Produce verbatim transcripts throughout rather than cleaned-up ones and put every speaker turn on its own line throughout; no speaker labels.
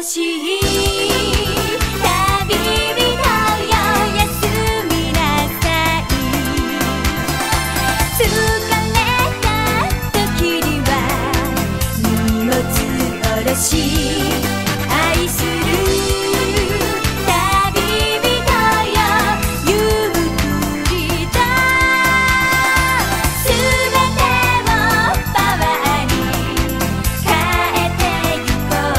しい旅人よ休みなさい。疲れた時には荷物下ろし愛する旅人よゆっくりと全てをパワーに変えてゆこう。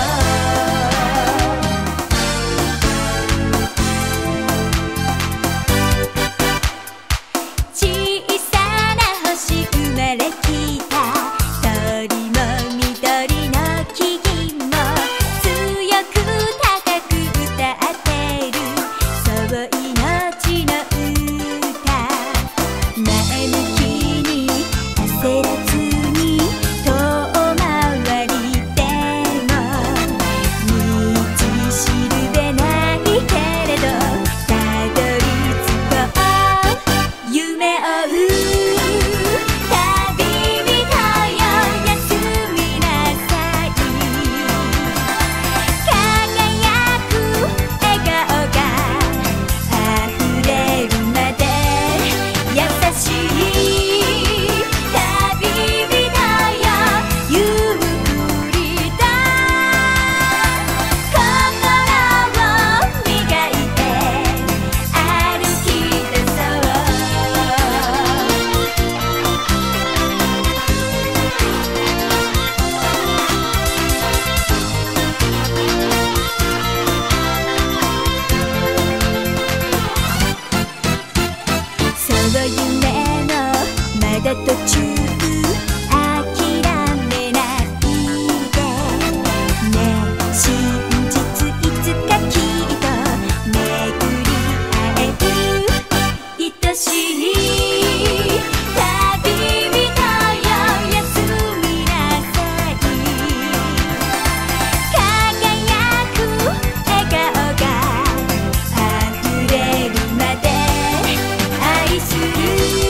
小さな星生まれきた鳥も緑の木々も強く高く歌ってるそう命の歌。前向きに焦らずに遠回りでも道しるべないけれどたどり着こう夢を追う旅人よ休みなさい。輝く笑顔が溢れるまで優しい旅人よゆっくりと心を磨いて歩き出そう。その夢のまだ途中諦めないでね。真実いつかきっと巡り会える愛しい旅人よ休みなさい。輝く笑顔が溢れるまで愛する